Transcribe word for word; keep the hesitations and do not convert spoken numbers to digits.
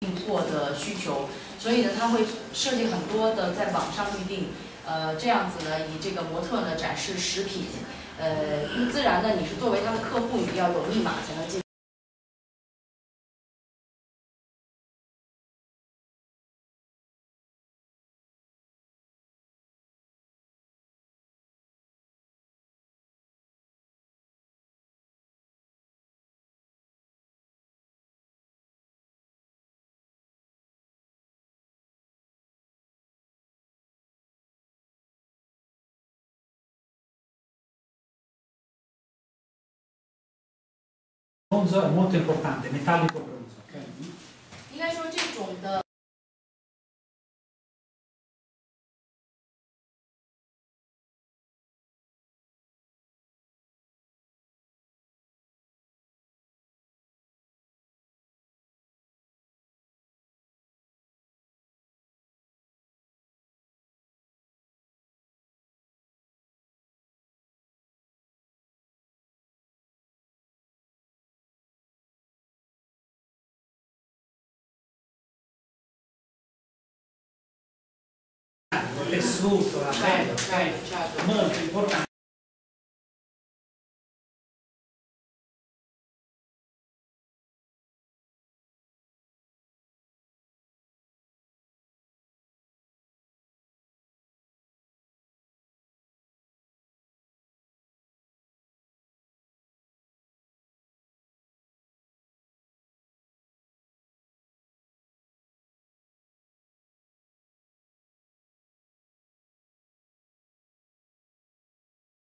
订货的需求，所以呢，它会设计很多的在网上预订，呃，这样子呢，以这个模特呢展示食品，呃，自然呢，你是作为他的客户，你要有密码才能进。 Bronzo è molto importante, metallico bronzo. Okay? 应该说这种的。 Il tessuto, la pelle, certo, certo. molto importante.